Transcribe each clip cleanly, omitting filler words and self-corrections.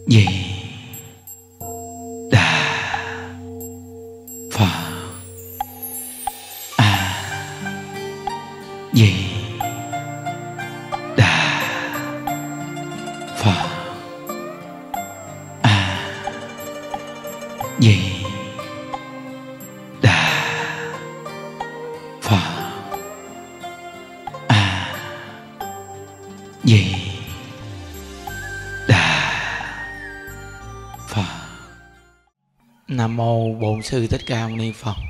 Di Đà Phật. A Di Đà Phật. A Di Đà Phật. A Di Đà Phật. Nam mô Bổn Sư Thích Ca Mâu Ni Phật.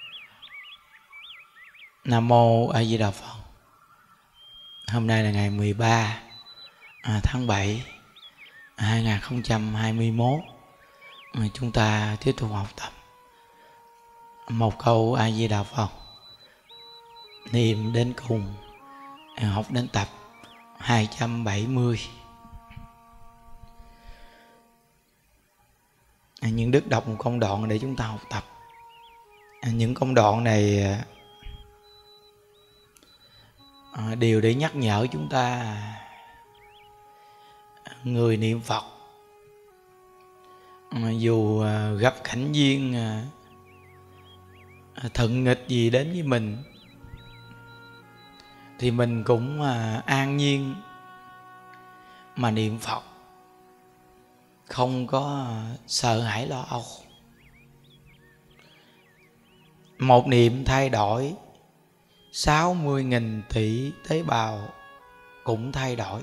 Nam mô A Di Đà Phật. Hôm nay là ngày 13 tháng 7 2021. Chúng ta tiếp tục học tập một câu A Di Đà Phật, niệm đến cùng, học đến tập 270. Những đức đọc một công đoạn để chúng ta học tập. Những công đoạn này đều để nhắc nhở chúng ta, người niệm Phật dù gặp cảnh duyên thuận nghịch gì đến với mình thì mình cũng an nhiên mà niệm Phật, không có sợ hãi lo âu. Một niệm thay đổi 60.000 tỷ tế bào cũng thay đổi.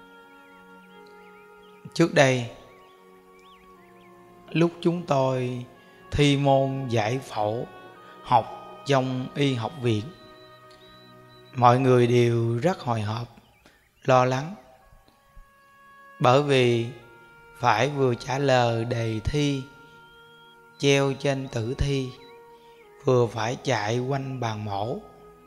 Trước đây, lúc chúng tôi thi môn giải phẫu học trong y học viện, mọi người đều rất hồi hộp, lo lắng, bởi vì phải vừa trả lời đề thi treo trên tử thi, vừa phải chạy quanh bàn mổ.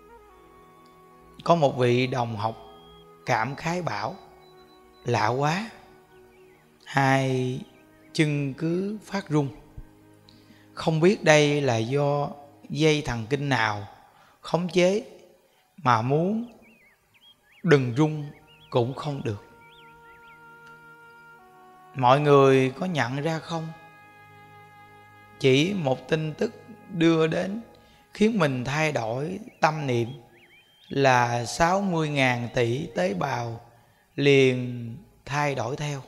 Có một vị đồng học cảm khái bảo: lạ quá, hai chân cứ phát run, không biết đây là do dây thần kinh nào khống chế mà muốn đừng run cũng không được. Mọi người có nhận ra không? Chỉ một tin tức đưa đến khiến mình thay đổi tâm niệm là 60.000 tỷ tế bào liền thay đổi theo.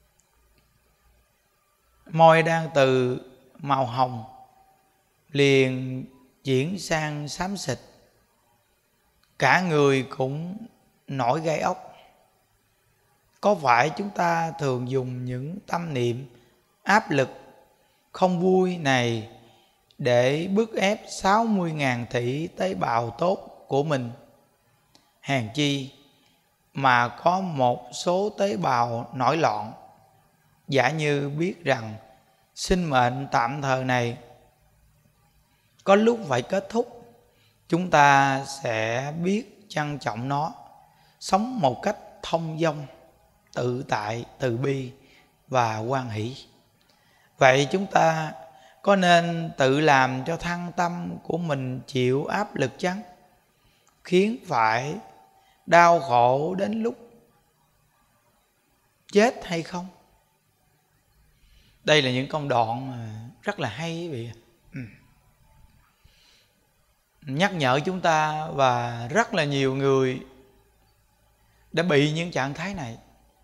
Môi đang từ màu hồng liền chuyển sang xám xịt, cả người cũng nổi gai ốc. Có phải chúng ta thường dùng những tâm niệm áp lực không vui này để bức ép 60.000 tỷ tế bào tốt của mình? Hèn chi mà có một số tế bào nổi loạn, giả như biết rằng sinh mệnh tạm thời này có lúc phải kết thúc, chúng ta sẽ biết trân trọng nó, sống một cách thông dong, tự tại, từ bi và hoan hỷ. Vậy chúng ta có nên tự làm cho thân tâm của mình chịu áp lực chăng, khiến phải đau khổ đến lúc chết hay không? Đây là những công đoạn rất là hay quý vị. Nhắc nhở chúng ta, và rất là nhiều người đã bị những trạng thái này.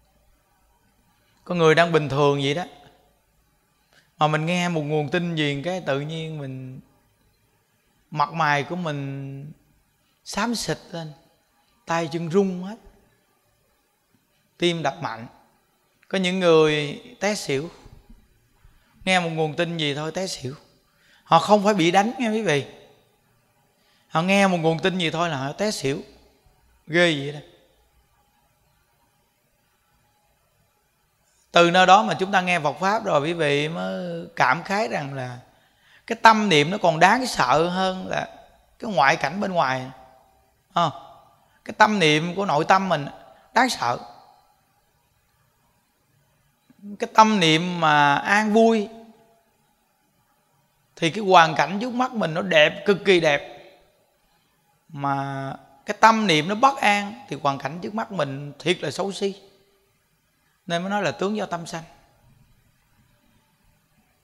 Có người đang bình thường vậy đó, mà mình nghe một nguồn tin gì cái tự nhiên mình, mặt mày của mình xám xịt lên, tay chân run hết, tim đập mạnh. Có những người té xỉu, nghe một nguồn tin gì thôi té xỉu. Họ không phải bị đánh nghe quý vị, họ nghe một nguồn tin gì thôi là họ té xỉu. Ghê vậy đó. Từ nơi đó mà chúng ta nghe Phật Pháp rồi quý vị mới cảm khái rằng là cái tâm niệm nó còn đáng sợ hơn là cái ngoại cảnh bên ngoài. Cái tâm niệm của nội tâm mình đáng sợ. Cái tâm niệm mà an vui thì cái hoàn cảnh trước mắt mình nó đẹp, cực kỳ đẹp. Mà cái tâm niệm nó bất an thì hoàn cảnh trước mắt mình thiệt là xấu xí. Nên mới nói là tướng do tâm sanh.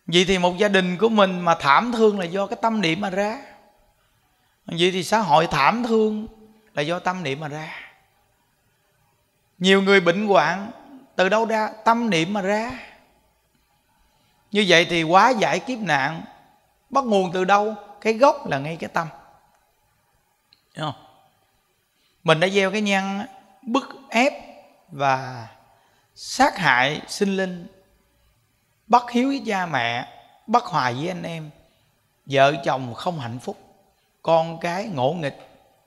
Vậy thì một gia đình của mình mà thảm thương là do cái tâm niệm mà ra. Vậy thì xã hội thảm thương là do tâm niệm mà ra. Nhiều người bệnh hoạn từ đâu ra? Tâm niệm mà ra. Như vậy thì hóa giải kiếp nạn bắt nguồn từ đâu? Cái gốc là ngay cái tâm. Hiểu không? Mình đã gieo cái nhân bức ép và sát hại sinh linh, bất hiếu với cha mẹ, bất hòa với anh em, vợ chồng không hạnh phúc, con cái ngỗ nghịch,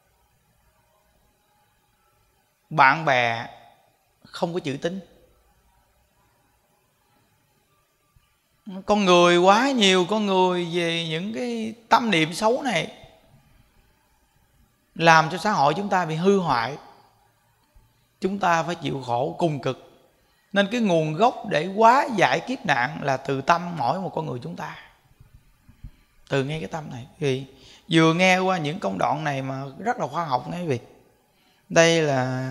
bạn bè không có chữ tín. Con người quá nhiều con người về những cái tâm niệm xấu này làm cho xã hội chúng ta bị hư hoại. Chúng ta phải chịu khổ cùng cực. Nên cái nguồn gốc để hóa giải kiếp nạn là từ tâm mỗi một con người chúng ta. Từ ngay cái tâm này. Vì vừa nghe qua những công đoạn này mà rất là khoa học nghe quý vị. Đây là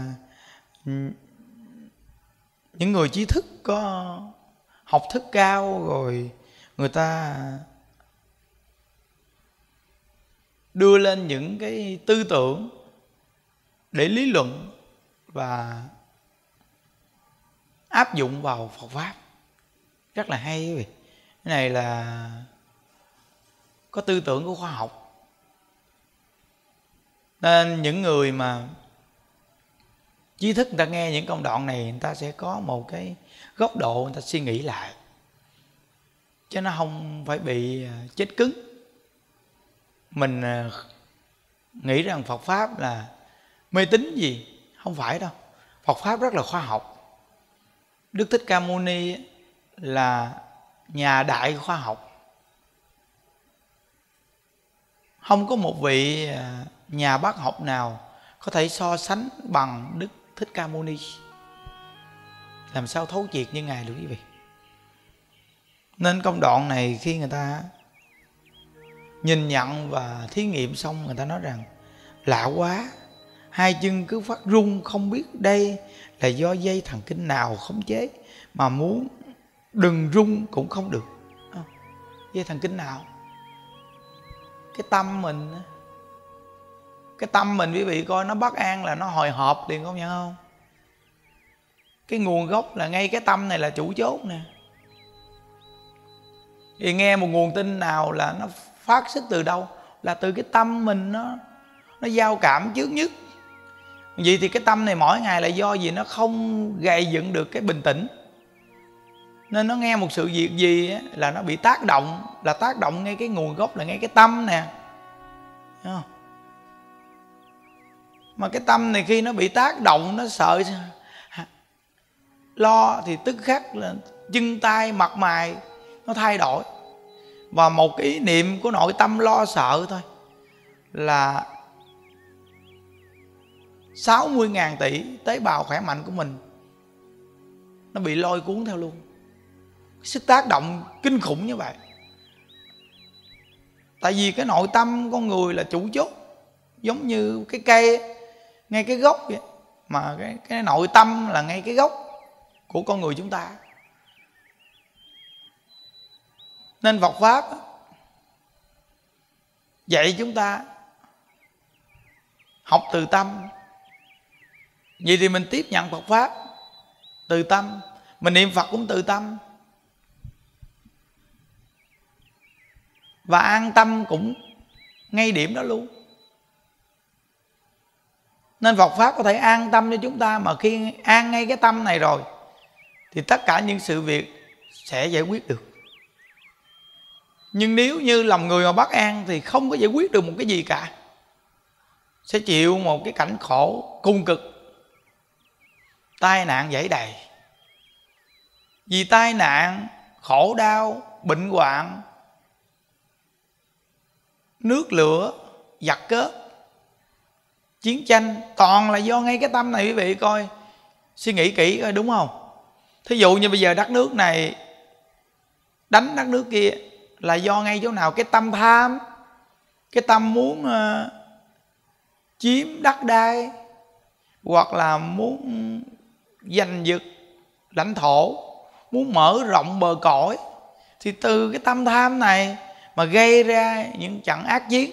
những người trí thức có học thức cao rồi, người ta đưa lên những cái tư tưởng để lý luận và áp dụng vào Phật Pháp. Rất là hay quý vị. Cái này là có tư tưởng của khoa học. Nên những người mà trí thức người ta nghe những công đoạn này, người ta sẽ có một cái góc độ người ta suy nghĩ lại, chứ nó không phải bị chết cứng. Mình nghĩ rằng Phật Pháp là mê tín gì, không phải đâu. Phật Pháp rất là khoa học. Đức Thích Ca Mâu Ni là nhà đại khoa học. Không có một vị nhà bác học nào có thể so sánh bằng Đức Thích Ca Mâu Ni. Làm sao thấu triệt như Ngài được quý vị. Nên công đoạn này khi người ta nhìn nhận và thí nghiệm xong, người ta nói rằng lạ quá, hai chân cứ phát run, không biết đây là do dây thần kinh nào khống chế, mà muốn đừng run cũng không được. Dây thần kinh nào? Cái tâm mình. Cái tâm mình quý vị coi, nó bất an là nó hồi hộp liền, không nhận không? Cái nguồn gốc là ngay cái tâm này là chủ chốt nè. Thì nghe một nguồn tin nào là nó phát xuất từ đâu? Là từ cái tâm mình, nó giao cảm trước nhất. Vậy thì cái tâm này mỗi ngày là do gì? Nó không gây dựng được cái bình tĩnh. Nên nó nghe một sự việc gì á, là nó bị tác động. Là tác động ngay cái nguồn gốc là ngay cái tâm nè. Thấy không? Mà cái tâm này khi nó bị tác động, nó sợ lo thì tức khắc là chân tay mặt mày nó thay đổi. Và một cái ý niệm của nội tâm lo sợ thôi là 60.000 tỷ tế bào khỏe mạnh của mình nó bị lôi cuốn theo luôn. Sức tác động kinh khủng như vậy. Tại vì cái nội tâm con người là chủ chốt. Giống như cái cây ngay cái gốc vậy. Mà cái nội tâm là ngay cái gốc của con người chúng ta. Nên Phật Pháp dạy chúng ta học từ tâm. Vậy thì mình tiếp nhận Phật Pháp từ tâm, mình niệm Phật cũng từ tâm, và an tâm cũng ngay điểm đó luôn. Nên Phật Pháp có thể an tâm cho chúng ta. Mà khi an ngay cái tâm này rồi thì tất cả những sự việc sẽ giải quyết được. Nhưng nếu như lòng người mà bất an thì không có giải quyết được một cái gì cả. Sẽ chịu một cái cảnh khổ cùng cực. Tai nạn dẫy đầy. Vì tai nạn, khổ đau, bệnh hoạn, nước lửa, giặc cướp, chiến tranh, toàn là do ngay cái tâm này quý vị coi. Suy nghĩ kỹ coi đúng không? Thí dụ như bây giờ đất nước này đánh đất nước kia là do ngay chỗ nào? Cái tâm tham, cái tâm muốn chiếm đất đai, hoặc là muốn giành giật lãnh thổ, muốn mở rộng bờ cõi, Thì từ cái tâm tham này mà gây ra những trận ác chiến.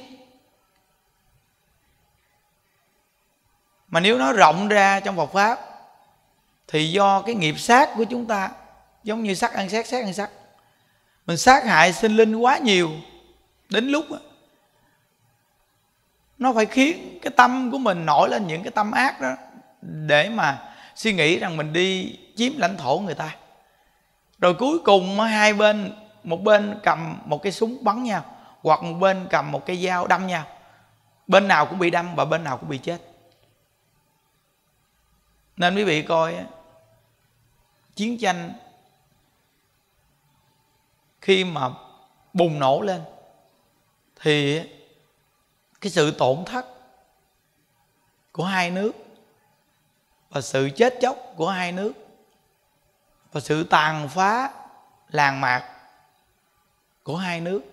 Mà nếu nó rộng ra trong Phật Pháp thì do cái nghiệp sát của chúng ta, giống như sắc ăn sát, sát ăn sắc, mình sát hại sinh linh quá nhiều, đến lúc nó phải khiến cái tâm của mình nổi lên những cái tâm ác đó, để mà suy nghĩ rằng mình đi chiếm lãnh thổ người ta. Rồi cuối cùng hai bên, một bên cầm một cái súng bắn nhau, hoặc một bên cầm một cây dao đâm nhau. Bên nào cũng bị đâm và bên nào cũng bị chết. Nên quý vị coi, chiến tranh khi mà bùng nổ lên thì cái sự tổn thất của hai nước và sự chết chóc của hai nước và sự tàn phá làng mạc của hai nước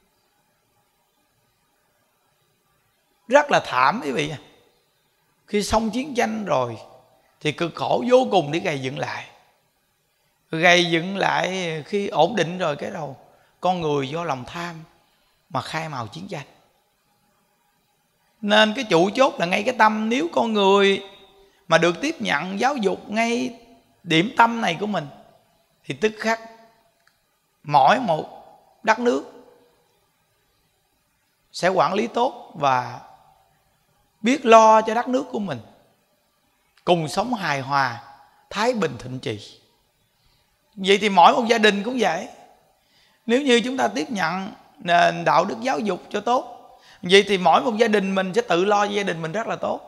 rất là thảm quý vị. Khi xong chiến tranh rồi thì cực khổ vô cùng để gây dựng lại. Gây dựng lại khi ổn định rồi, cái đầu con người do lòng tham mà khai mào chiến tranh. Nên cái chủ chốt là ngay cái tâm. Nếu con người mà được tiếp nhận giáo dục ngay điểm tâm này của mình thì tức khắc mỗi một đất nước sẽ quản lý tốt và biết lo cho đất nước của mình, cùng sống hài hòa, thái bình thịnh trị. Vậy thì mỗi một gia đình cũng vậy. Nếu như chúng ta tiếp nhận nền đạo đức giáo dục cho tốt, vậy thì mỗi một gia đình mình sẽ tự lo cho gia đình mình rất là tốt.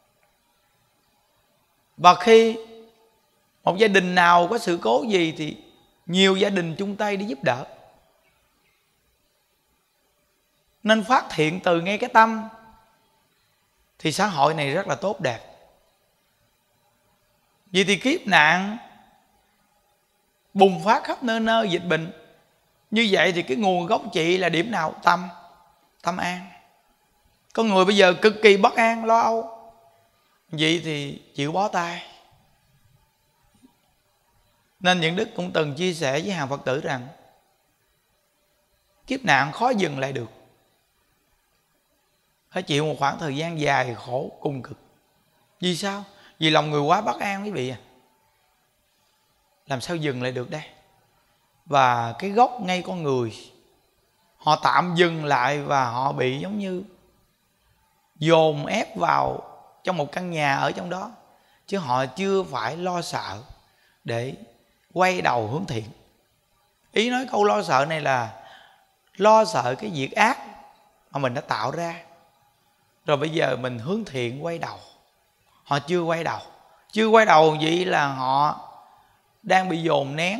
Và khi một gia đình nào có sự cố gì thì nhiều gia đình chung tay đi giúp đỡ. Nên phát hiện từ ngay cái tâm thì xã hội này rất là tốt đẹp. Vậy thì kiếp nạn bùng phát khắp nơi nơi, dịch bệnh như vậy thì cái nguồn gốc trị là điểm nào? Tâm an. Con người bây giờ cực kỳ bất an, lo âu, vậy thì chịu bó tay. Nên những đức cũng từng chia sẻ với hàng Phật tử rằng kiếp nạn khó dừng lại được, phải chịu một khoảng thời gian dài khổ cùng cực. Vì sao? Vì lòng người quá bất an quý vị à. Làm sao dừng lại được đây? Và cái gốc ngay con người, họ tạm dừng lại và họ bị giống như dồn ép vào trong một căn nhà ở trong đó, chứ họ chưa phải lo sợ để quay đầu hướng thiện. Ý nói câu lo sợ này là lo sợ cái việc ác mà mình đã tạo ra, rồi bây giờ mình hướng thiện quay đầu. Họ chưa quay đầu. Chưa quay đầu vậy là họ đang bị dồn nén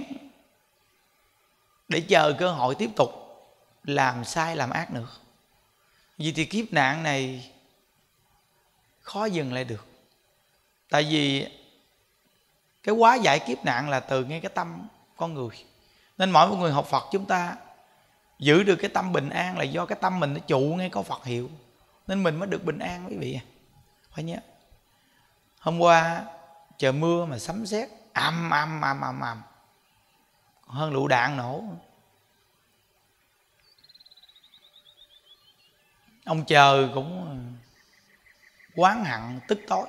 để chờ cơ hội tiếp tục làm sai làm ác nữa. Vì thì kiếp nạn này khó dừng lại được. Tại vì cái hóa giải kiếp nạn là từ ngay cái tâm con người. Nên mỗi một người học Phật chúng ta giữ được cái tâm bình an là do cái tâm mình nó trụ ngay có Phật hiệu, nên mình mới được bình an quý vị. Phải nhớ. Hôm qua trời mưa mà sấm sét ầm hơn lựu đạn nổ. Ông trời cũng oán hận tức tối.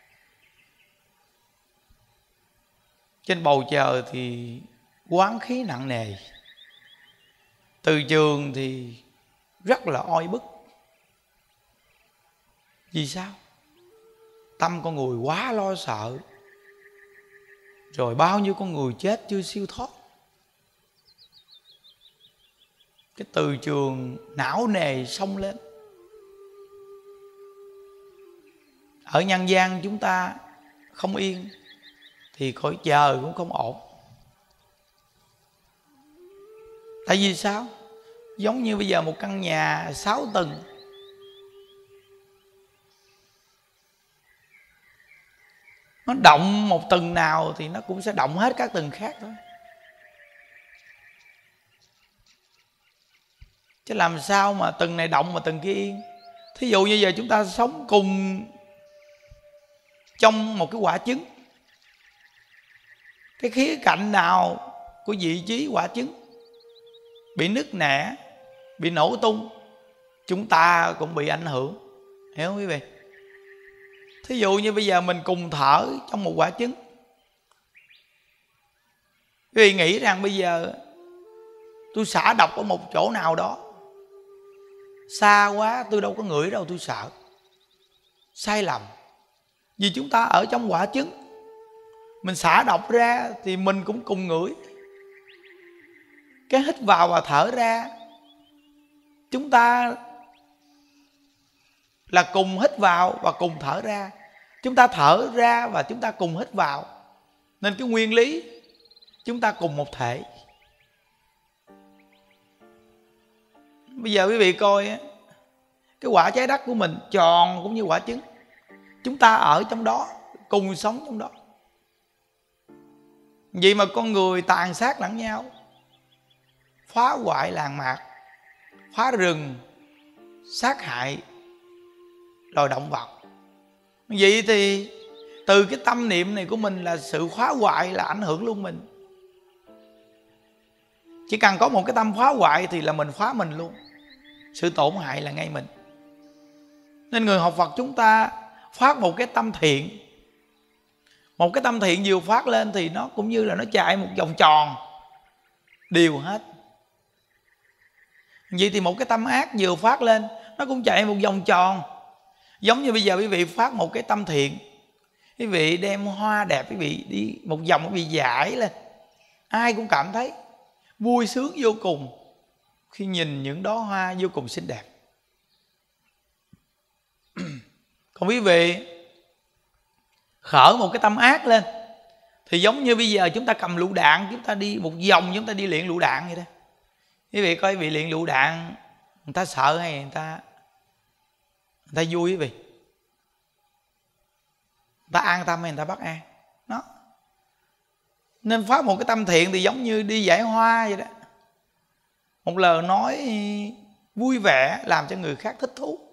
Trên bầu trời thì oán khí nặng nề, từ trường thì rất là oi bức. Vì sao? Tâm con người quá lo sợ, rồi bao nhiêu con người chết chưa siêu thoát. Cái từ trường não nề xông lên. Ở nhân gian chúng ta không yên thì cõi trời cũng không ổn. Tại vì sao? Giống như bây giờ một căn nhà 6 tầng, nó động một tầng nào thì nó cũng sẽ động hết các tầng khác thôi. Chứ làm sao mà tầng này động mà tầng kia yên. Thí dụ như giờ chúng ta sống cùng trong một cái quả trứng, cái khía cạnh nào của vị trí quả trứng bị nứt nẻ, bị nổ tung, chúng ta cũng bị ảnh hưởng. Hiểu không quý vị? Thí dụ như bây giờ mình cùng thở trong một quả trứng. Quý vị nghĩ rằng bây giờ tôi xả độc ở một chỗ nào đó xa quá, tôi đâu có ngửi đâu tôi sợ. Sai lầm. Vì chúng ta ở trong quả trứng, mình xả độc ra thì mình cũng cùng ngửi. Cái hít vào và thở ra, chúng ta là cùng hít vào và cùng thở ra. Chúng ta thở ra và chúng ta cùng hít vào. Nên cái nguyên lý chúng ta cùng một thể. Bây giờ quý vị coi cái quả trái đất của mình tròn cũng như quả trứng. Chúng ta ở trong đó, cùng sống trong đó. Vậy mà con người tàn sát lẫn nhau, phá hoại làng mạc, phá rừng, sát hại loài động vật. Vậy thì từ cái tâm niệm này của mình là sự phá hoại, là ảnh hưởng luôn mình. Chỉ cần có một cái tâm phá hoại thì là mình phá mình luôn. Sự tổn hại là ngay mình. Nên người học Phật chúng ta phát một cái tâm thiện. Một cái tâm thiện vừa phát lên thì nó cũng như là nó chạy một vòng tròn đều hết. Vậy thì một cái tâm ác vừa phát lên, nó cũng chạy một vòng tròn. Giống như bây giờ quý vị phát một cái tâm thiện, quý vị đem hoa đẹp, quý vị đi một vòng, quý vị giải lên, ai cũng cảm thấy vui sướng vô cùng khi nhìn những đóa hoa vô cùng xinh đẹp. Còn quý vị khởi một cái tâm ác lên thì giống như bây giờ chúng ta cầm lựu đạn, chúng ta đi một vòng, chúng ta đi luyện lựu đạn vậy đó. Quý vị coi, quý vị luyện lựu đạn, người ta sợ hay người ta vui quý vị? Người ta an tâm hay người ta bất an? Đó. Nên phát một cái tâm thiện thì giống như đi giải hoa vậy đó. Một lời nói vui vẻ làm cho người khác thích thú.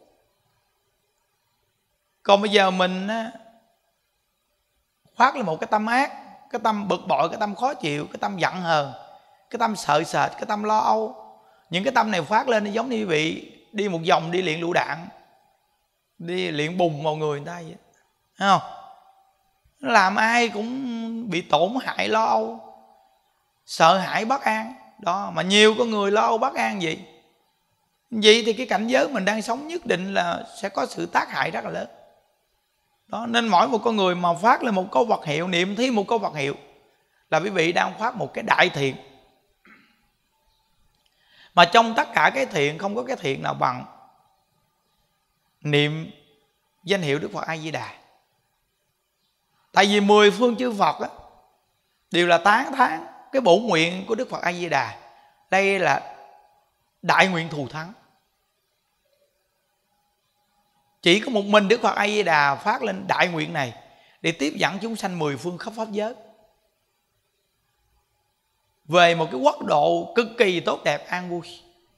Còn bây giờ mình phát lên một cái tâm ác, cái tâm bực bội, cái tâm khó chịu, cái tâm giận hờn, cái tâm sợ sệt, cái tâm lo âu. Những cái tâm này phát lên giống như quý vị đi một vòng, đi luyện lựu đạn, đi luyện bùng vào người ta vậy. Thấy không? Nó làm ai cũng bị tổn hại, lo âu, sợ hãi, bất an. Đó, mà nhiều con người lo âu bất an vậy. Vậy thì cái cảnh giới mình đang sống nhất định là sẽ có sự tác hại rất là lớn. Đó, nên mỗi một con người mà phát lên một câu Phật hiệu, niệm thêm một câu Phật hiệu là quý vị đang phát một cái đại thiện. Mà trong tất cả cái thiện không có cái thiện nào bằng niệm danh hiệu Đức Phật A Di Đà. Tại vì 10 phương chư Phật á, đều là tán thán cái bổn nguyện của Đức Phật A Di Đà. Đây là đại nguyện thù thắng. Chỉ có một mình Đức Phật A Di Đà phát lên đại nguyện này để tiếp dẫn chúng sanh 10 phương khắp pháp giới về một cái quốc độ cực kỳ tốt đẹp, an vui.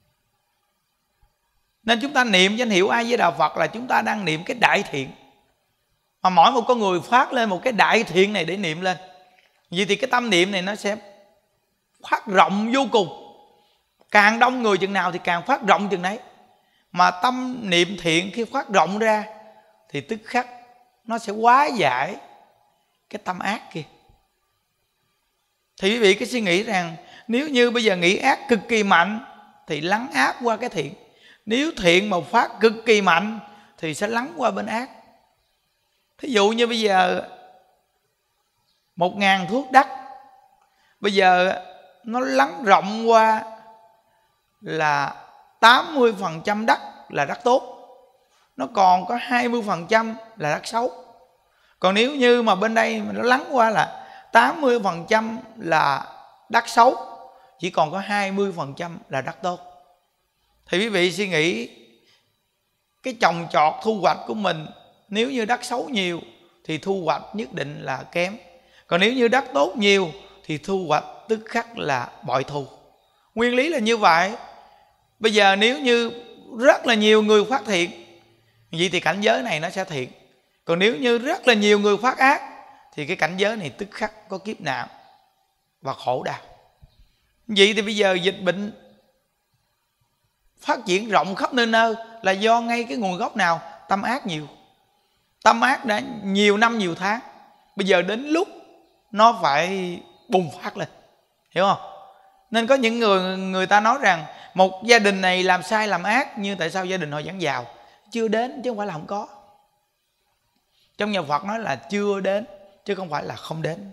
Nên chúng ta niệm danh hiệu A Di Đà Phật là chúng ta đang niệm cái đại thiện. Mà mỗi một con người phát lên một cái đại thiện này để niệm lên, vậy thì cái tâm niệm này nó sẽ phát rộng vô cùng. Càng đông người chừng nào thì càng phát rộng chừng đấy. Mà tâm niệm thiện khi phát rộng ra thì tức khắc nó sẽ hóa giải cái tâm ác kia. Thì quý vị cứ suy nghĩ rằng nếu như bây giờ nghĩ ác cực kỳ mạnh thì lắng áp qua cái thiện. Nếu thiện mà phát cực kỳ mạnh thì sẽ lắng qua bên ác. Thí dụ như bây giờ 1.000 thước đất, bây giờ nó lắng rộng qua là 80% đất là đất tốt, nó còn có 20% là đất xấu. Còn nếu như mà bên đây nó lắng qua là 80% là đất xấu, chỉ còn có 20% là đất tốt. Thì quý vị suy nghĩ cái trồng trọt thu hoạch của mình, nếu như đất xấu nhiều thì thu hoạch nhất định là kém. Còn nếu như đất tốt nhiều thì thu hoạch tức khắc là bội thu. Nguyên lý là như vậy. Bây giờ nếu như rất là nhiều người phát thiện, vậy thì cảnh giới này nó sẽ thiện. Còn nếu như rất là nhiều người phát ác thì cái cảnh giới này tức khắc có kiếp nạn và khổ đau. Vậy thì bây giờ dịch bệnh phát triển rộng khắp nơi nơi là do ngay cái nguồn gốc nào? Tâm ác nhiều. Tâm ác đã nhiều năm nhiều tháng, bây giờ đến lúc nó phải bùng phát lên, hiểu không? Nên có những người ta nói rằng một gia đình này làm sai làm ác, nhưng tại sao gia đình họ vẫn giàu? Chưa đến chứ không phải là không có. Trong nhà Phật nói là chưa đến chứ không phải là không đến.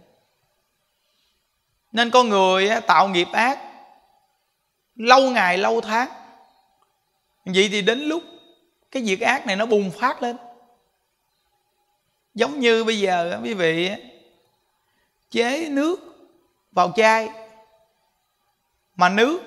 Nên con người tạo nghiệp ác lâu ngày lâu tháng, vậy thì đến lúc cái việc ác này nó bùng phát lên. Giống như bây giờ quý vị chế nước vào chai, mà nước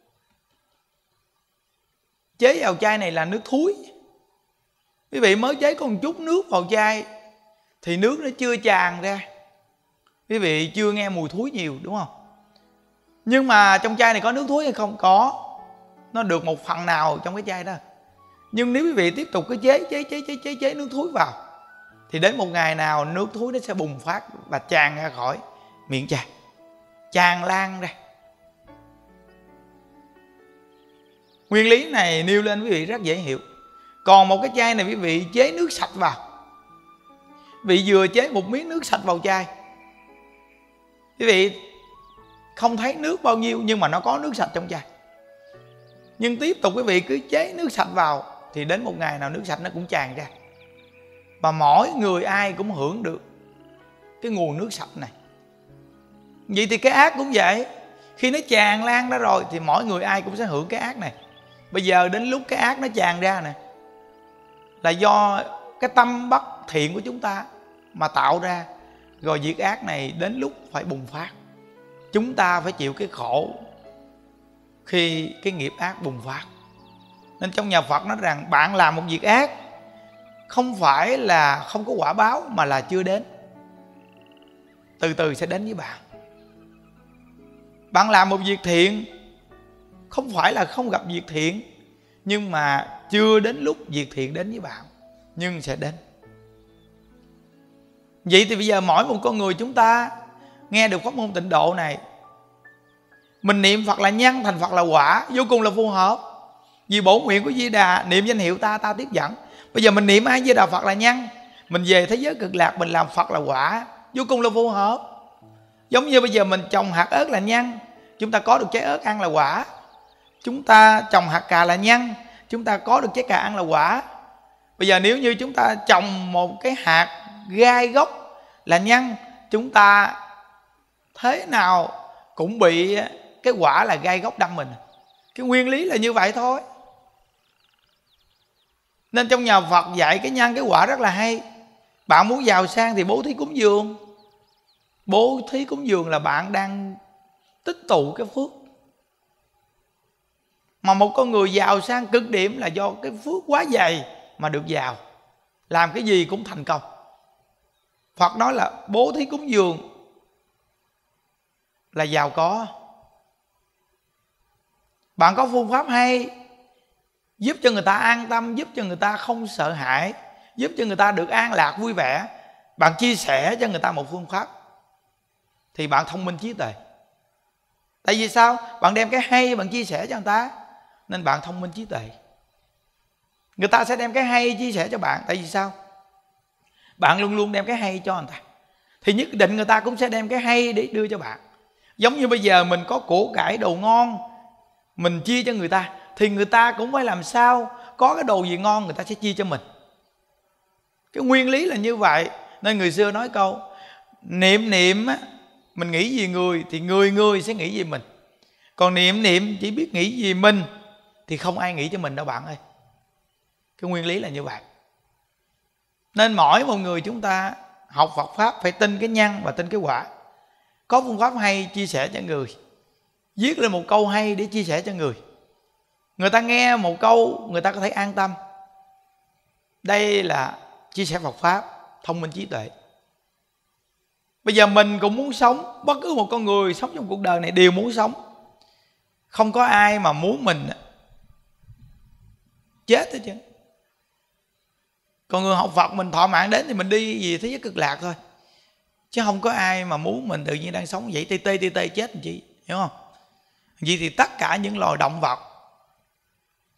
chế vào chai này là nước thúi. Quý vị mới chế có một chút nước vào chai thì nước nó chưa tràn ra, quý vị chưa nghe mùi thúi nhiều, đúng không? Nhưng mà trong chai này có nước thúi hay không? Có. Nó được một phần nào trong cái chai đó. Nhưng nếu quý vị tiếp tục cái chế nước thúi vào thì đến một ngày nào nước thúi nó sẽ bùng phát và tràn ra khỏi miệng chai, tràn lan ra. Nguyên lý này nêu lên quý vị rất dễ hiểu. Còn một cái chai này quý vị chế nước sạch vào, quý vị vừa chế một miếng nước sạch vào chai, quý vị không thấy nước bao nhiêu nhưng mà nó có nước sạch trong chai. Nhưng tiếp tục quý vị cứ chế nước sạch vào thì đến một ngày nào nước sạch nó cũng tràn ra, và mỗi người ai cũng hưởng được cái nguồn nước sạch này. Vậy thì cái ác cũng vậy, khi nó tràn lan ra rồi thì mỗi người ai cũng sẽ hưởng cái ác này. Bây giờ đến lúc cái ác nó tràn ra nè, là do cái tâm bất thiện của chúng ta mà tạo ra. Rồi việc ác này đến lúc phải bùng phát, chúng ta phải chịu cái khổ khi cái nghiệp ác bùng phát. Nên trong nhà Phật nói rằng bạn làm một việc ác không phải là không có quả báo, mà là chưa đến, từ từ sẽ đến với bạn. Bạn làm một việc thiện không phải là không gặp việc thiện, nhưng mà chưa đến lúc việc thiện đến với bạn, nhưng sẽ đến. Vậy thì bây giờ mỗi một con người chúng ta nghe được pháp môn tịnh độ này, mình niệm Phật là nhân, thành Phật là quả, vô cùng là phù hợp. Vì bổn nguyện của Di Đà niệm danh hiệu ta, ta tiếp dẫn. Bây giờ mình niệm A Di Đà Phật là nhân, mình về thế giới cực lạc mình làm Phật là quả, vô cùng là phù hợp. Giống như bây giờ mình trồng hạt ớt là nhân, chúng ta có được trái ớt ăn là quả. Chúng ta trồng hạt cà là nhân, chúng ta có được trái cà ăn là quả. Bây giờ nếu như chúng ta trồng một cái hạt gai gốc là nhân, chúng ta thế nào cũng bị cái quả là gai gốc đâm mình. Cái nguyên lý là như vậy thôi. Nên trong nhà Phật dạy cái nhân cái quả rất là hay. Bạn muốn giàu sang thì bố thí cúng dường. Bố thí cúng dường là bạn đang tích tụ cái phước. Mà một con người giàu sang cực điểm là do cái phước quá dày mà được giàu, làm cái gì cũng thành công. Phật nói là bố thí cúng dường là giàu có. Bạn có phương pháp hay, giúp cho người ta an tâm, giúp cho người ta không sợ hãi, giúp cho người ta được an lạc vui vẻ, bạn chia sẻ cho người ta một phương pháp, thì bạn thông minh trí tuệ. Tại vì sao? Bạn đem cái hay bạn chia sẻ cho người ta, nên bạn thông minh trí tuệ. Người ta sẽ đem cái hay chia sẻ cho bạn. Tại vì sao? Bạn luôn luôn đem cái hay cho người ta, thì nhất định người ta cũng sẽ đem cái hay để đưa cho bạn. Giống như bây giờ mình có củ cải đồ ngon, mình chia cho người ta, thì người ta cũng phải làm sao có cái đồ gì ngon người ta sẽ chia cho mình. Cái nguyên lý là như vậy. Nên người xưa nói câu niệm niệm á, mình nghĩ gì người thì người người sẽ nghĩ gì mình. Còn niệm niệm chỉ biết nghĩ gì mình thì không ai nghĩ cho mình đâu bạn ơi. Cái nguyên lý là như vậy. Nên mỗi một người chúng ta học Phật Pháp phải tin cái nhân và tin cái quả. Có phương pháp hay chia sẻ cho người, viết lên một câu hay để chia sẻ cho người. Người ta nghe một câu người ta có thể an tâm. Đây là chia sẻ Phật Pháp, thông minh trí tuệ. Bây giờ mình cũng muốn sống, bất cứ một con người sống trong cuộc đời này đều muốn sống. Không có ai mà muốn mình chết hết chứ. Còn người học Phật mình thọ mạng đến thì mình đi về thế giới cực lạc thôi, chứ không có ai mà muốn mình tự nhiên đang sống vậy tê chết làm chi, hiểu không? Vậy thì tất cả những loài động vật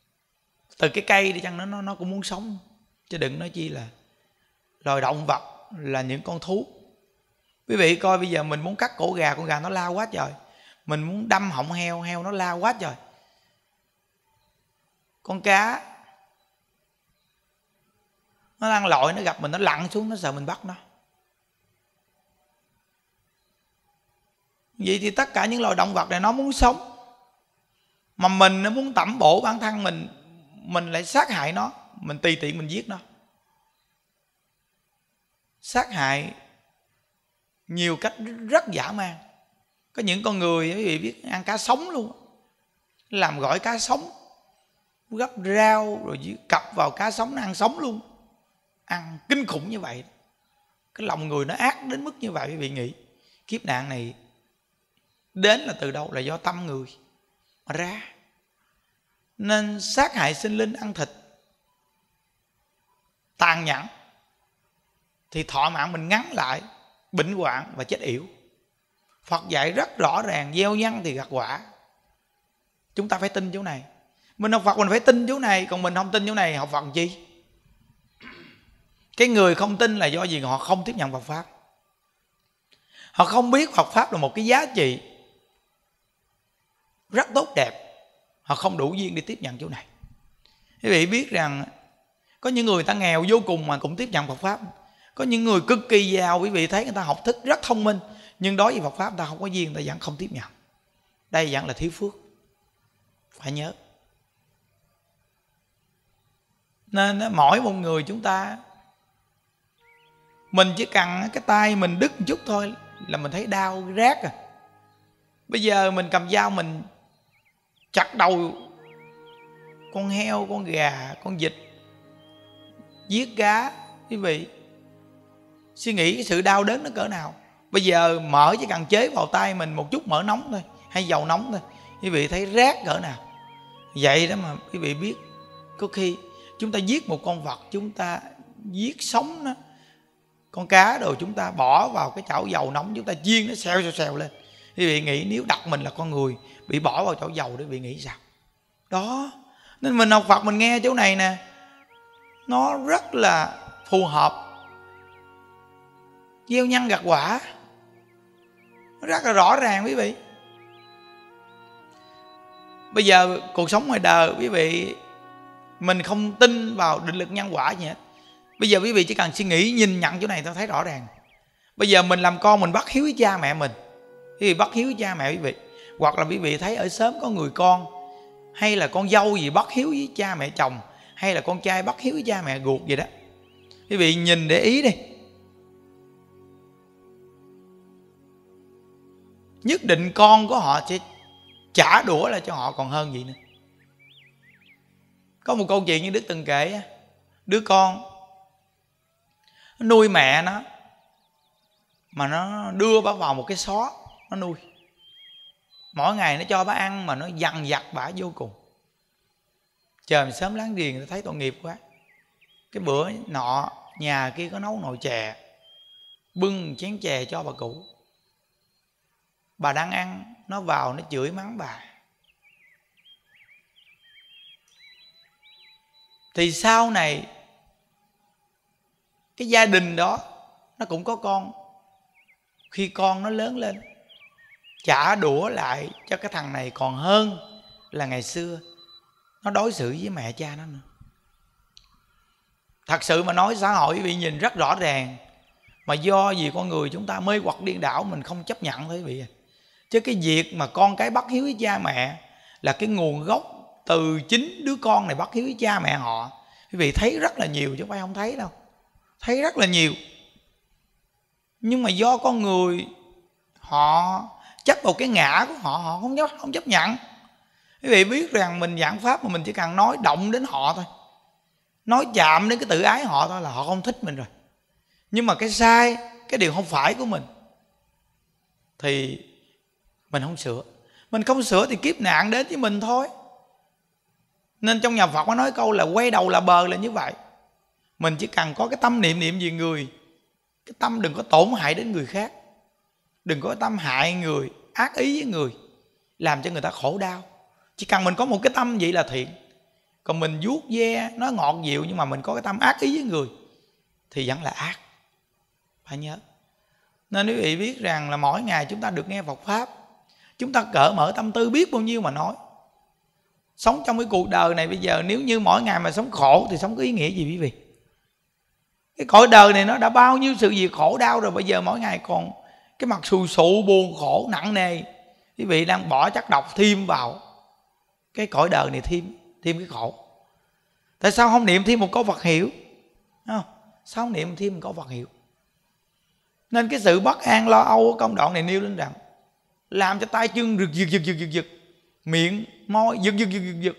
Từ cái cây đi chăng nó cũng muốn sống, chứ đừng nói chi là loài động vật, là những con thú. Quý vị coi bây giờ mình muốn cắt cổ gà, con gà nó lao quá trời. Mình muốn đâm họng heo, heo nó lao quá trời. Con cá nó đang lội, nó gặp mình nó lặn xuống, nó sợ mình bắt nó. Vậy thì tất cả những loài động vật này nó muốn sống, mà mình nó muốn tẩm bổ bản thân mình lại sát hại nó, mình tùy tiện mình giết nó. Sát hại nhiều cách rất dã man. Có những con người quý vị biết ăn cá sống luôn, làm gỏi cá sống, gắp rau rồi cặp vào cá sống nó ăn sống luôn. Ăn kinh khủng như vậy. Cái lòng người nó ác đến mức như vậy. Quý vị nghĩ kiếp nạn này đến là từ đâu? Là do tâm người mà ra. Nên sát hại sinh linh, ăn thịt, tàn nhẫn, thì thọ mạng mình ngắn lại, bệnh hoạn và chết yểu. Phật dạy rất rõ ràng, gieo nhân thì gặt quả. Chúng ta phải tin chỗ này. Mình học Phật mình phải tin chỗ này. Còn mình không tin chỗ này, học Phật chi? Cái người không tin là do gì? Họ không tiếp nhận Phật Pháp. Họ không biết Phật Pháp là một cái giá trị rất tốt đẹp. Họ không đủ duyên đi tiếp nhận chỗ này. Quý vị biết rằng có những người ta nghèo vô cùng mà cũng tiếp nhận Phật Pháp. Có những người cực kỳ giàu, quý vị thấy người ta học thức rất thông minh, nhưng đối với Phật Pháp người ta không có duyên, người ta vẫn không tiếp nhận. Đây vẫn là thiếu phước. Phải nhớ. Nên mỗi một người chúng ta, mình chỉ cần cái tay mình đứt một chút thôi là mình thấy đau rát à. Bây giờ mình cầm dao mình chặt đầu con heo, con gà, con vịt, giết cá, quý vị suy nghĩ cái sự đau đớn nó cỡ nào. Bây giờ mỡ chỉ cần chế vào tay mình một chút mỡ nóng thôi, hay dầu nóng thôi, quý vị thấy rát cỡ nào. Vậy đó mà quý vị biết, có khi chúng ta giết một con vật, chúng ta giết sống nó, con cá rồi chúng ta bỏ vào cái chảo dầu nóng, chúng ta chiên nó xèo lên. Quý vị nghĩ nếu đặt mình là con người bị bỏ vào chảo dầu để quý vị nghĩ sao? Đó. Nên mình học Phật mình nghe chỗ này nè, nó rất là phù hợp. Gieo nhân gặt quả, nó rất là rõ ràng quý vị. Bây giờ cuộc sống ngoài đời quý vị, mình không tin vào định lực nhân quả gì hết. Bây giờ quý vị chỉ cần suy nghĩ nhìn nhận chỗ này tôi thấy rõ ràng. Bây giờ mình làm con mình bất hiếu với cha mẹ mình, quý vị bất hiếu với cha mẹ quý vị, hoặc là quý vị thấy ở xóm có người con hay là con dâu gì bất hiếu với cha mẹ chồng, hay là con trai bất hiếu với cha mẹ ruột gì đó, quý vị nhìn để ý đi, nhất định con của họ sẽ trả đũa lại cho họ còn hơn gì nữa. Có một câu chuyện như Đức từng kể, đứa con nó nuôi mẹ nó, mà nó đưa bà vào một cái xó nó nuôi. Mỗi ngày nó cho bà ăn mà nó dằn vặt bà vô cùng. Trời sớm láng giềng người ta thấy tội nghiệp quá. Cái bữa nọ nhà kia có nấu nồi chè, bưng chén chè cho bà cụ. Bà đang ăn, nó vào nó chửi mắng bà. Thì sau này cái gia đình đó nó cũng có con. Khi con nó lớn lên, trả đũa lại cho cái thằng này còn hơn là ngày xưa nó đối xử với mẹ cha nó nữa. Thật sự mà nói, xã hội quý vị nhìn rất rõ ràng, mà do vì con người chúng ta mê hoặc điên đảo, mình không chấp nhận thôi quý vị. Chứ cái việc mà con cái bất hiếu với cha mẹ là cái nguồn gốc từ chính đứa con này bất hiếu với cha mẹ họ. Quý vị thấy rất là nhiều chứ không phải không thấy đâu, thấy rất là nhiều. Nhưng mà do con người họ chấp vào cái ngã của họ, họ không chấp nhận. Quý vị biết rằng mình giảng pháp mà mình chỉ cần nói động đến họ thôi, nói chạm đến cái tự ái họ thôi là họ không thích mình rồi. Nhưng mà cái sai, cái điều không phải của mình thì mình không sửa. Mình không sửa thì kiếp nạn đến với mình thôi. Nên trong nhà Phật có nói câu là quay đầu là bờ là như vậy. Mình chỉ cần có cái tâm niệm về người, cái tâm đừng có tổn hại đến người khác, đừng có tâm hại người, ác ý với người, làm cho người ta khổ đau. Chỉ cần mình có một cái tâm vậy là thiện. Còn mình vuốt ve nói ngọt dịu nhưng mà mình có cái tâm ác ý với người thì vẫn là ác, phải nhớ. Nên quý vị biết rằng là mỗi ngày chúng ta được nghe Phật Pháp, chúng ta cởi mở tâm tư biết bao nhiêu mà nói. Sống trong cái cuộc đời này bây giờ nếu như mỗi ngày mà sống khổ thì sống có ý nghĩa gì quý vị? Cái cõi đời này nó đã bao nhiêu sự việc khổ đau rồi, bây giờ mỗi ngày còn cái mặt xù xụ buồn khổ nặng nề. Quý vị đang bỏ chất độc thêm vào cái cõi đời này, thêm cái khổ. Tại sao không niệm thêm một câu Phật hiệu? Không? Sao không niệm thêm một câu Phật hiệu? Nên cái sự bất an lo âu ở công đoạn này nêu lên rằng làm cho tay chân rực giật, miệng môi giật.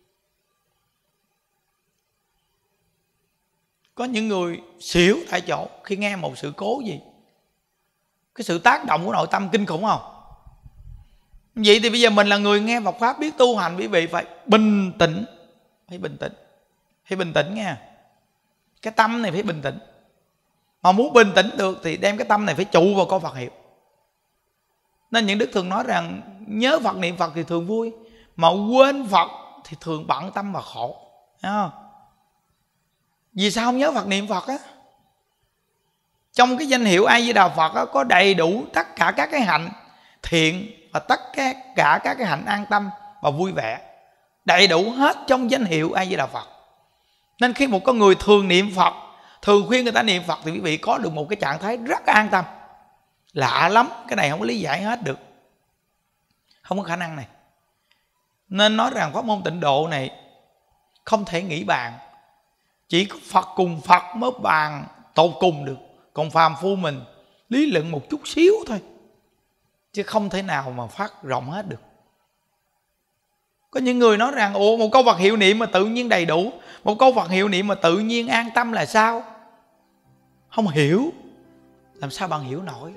Có những người xỉu tại chỗ khi nghe một sự cố gì. Cái sự tác động của nội tâm kinh khủng không? Vậy thì bây giờ mình là người nghe Phật Pháp biết tu hành, quý vị phải bình tĩnh. Phải bình tĩnh nha. Cái tâm này phải bình tĩnh. Mà muốn bình tĩnh được thì đem cái tâm này phải trụ vào câu Phật hiệu. Nên những đức thường nói rằng nhớ Phật niệm Phật thì thường vui, mà quên Phật thì thường bận tâm và khổ. Thấy không? Vì sao không nhớ Phật niệm Phật á? Trong cái danh hiệu A Di Đà Phật á, có đầy đủ tất cả các cái hạnh thiện và tất cả các cái hạnh an tâm và vui vẻ, đầy đủ hết trong danh hiệu A Di Đà Phật. Nên khi một con người thường niệm Phật, thường khuyên người ta niệm Phật thì quý vị có được một cái trạng thái rất an tâm. Lạ lắm, cái này không có lý giải hết được, không có khả năng này. Nên nói rằng pháp môn Tịnh Độ này không thể nghĩ bàn, chỉ có Phật cùng Phật mới bàn tột cùng được. Còn phàm phu mình lý luận một chút xíu thôi, chứ không thể nào mà phát rộng hết được. Có những người nói rằng ủa, một câu Phật hiệu niệm mà tự nhiên đầy đủ, một câu Phật hiệu niệm mà tự nhiên an tâm là sao? Không hiểu. Làm sao bạn hiểu nổi?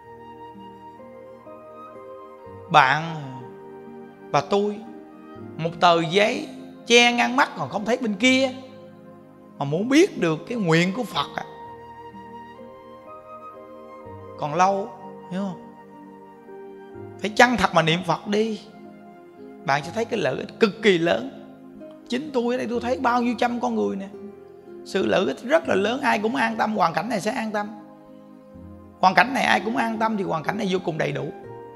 Bạn và tôi, một tờ giấy che ngăn mắt còn không thấy bên kia, mà muốn biết được cái nguyện của Phật còn lâu, hiểu không? Phải chân thật mà niệm Phật đi, bạn sẽ thấy cái lợi ích cực kỳ lớn. Chính tôi ở đây tôi thấy bao nhiêu trăm con người nè, sự lợi ích rất là lớn. Ai cũng an tâm, hoàn cảnh này sẽ an tâm. Hoàn cảnh này ai cũng an tâm thì hoàn cảnh này vô cùng đầy đủ.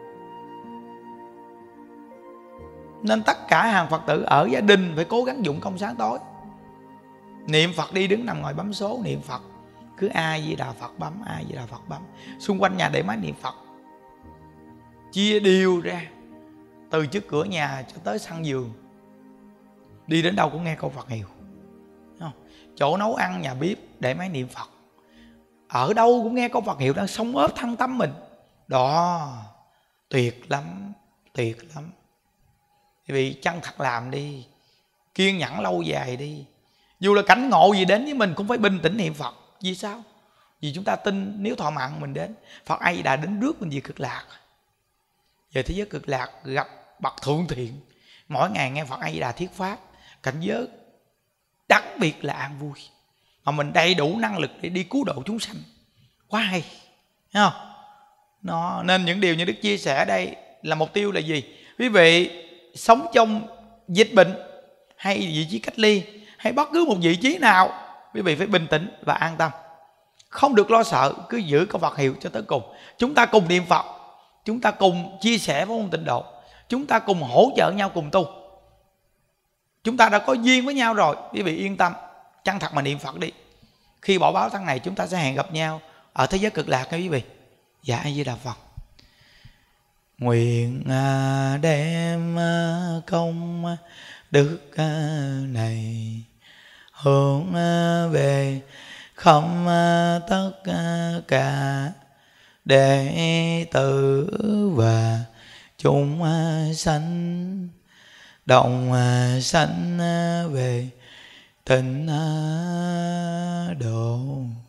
Nên tất cả hàng Phật tử ở gia đình phải cố gắng dụng công sáng tối, niệm Phật đi, đứng nằm ngồi bấm số niệm Phật. Cứ A Di Đà Phật bấm, A Di Đà Phật bấm. Xung quanh nhà để máy niệm Phật, chia đều ra, từ trước cửa nhà cho tới sân vườn, đi đến đâu cũng nghe câu Phật hiệu. Chỗ nấu ăn, nhà bếp để máy niệm Phật, ở đâu cũng nghe câu Phật hiệu đang sống ớt thân tâm mình. Đó, tuyệt lắm, tuyệt lắm. Vì chân thật làm đi, kiên nhẫn lâu dài đi. Dù là cảnh ngộ gì đến với mình cũng phải bình tĩnh niệm Phật. Vì sao? Vì chúng ta tin nếu thọ mạng mình đến, Phật A Di Đà đến rước mình về cực lạc. Về thế giới cực lạc gặp bậc thượng thiện, mỗi ngày nghe Phật A Di Đà thuyết pháp, cảnh giới đặc biệt là an vui, mà mình đầy đủ năng lực để đi cứu độ chúng sanh. Quá hay, thấy không? Nó, nên những điều như Đức chia sẻ đây là mục tiêu là gì? Quý vị sống trong dịch bệnh hay vị trí cách ly hay bất cứ một vị trí nào, quý vị phải bình tĩnh và an tâm, không được lo sợ, cứ giữ câu Phật hiệu cho tới cùng. Chúng ta cùng niệm Phật, chúng ta cùng chia sẻ với môn Tịnh Độ, chúng ta cùng hỗ trợ nhau cùng tu. Chúng ta đã có duyên với nhau rồi, quý vị yên tâm, chân thật mà niệm Phật đi. Khi bỏ báo tháng này chúng ta sẽ hẹn gặp nhau ở thế giới cực lạc nha quý vị. Dạ A Di Đà Phật. Nguyện đem công đức này hướng về không tất cả đệ tử và chúng sanh, đồng sanh về tịnh độ.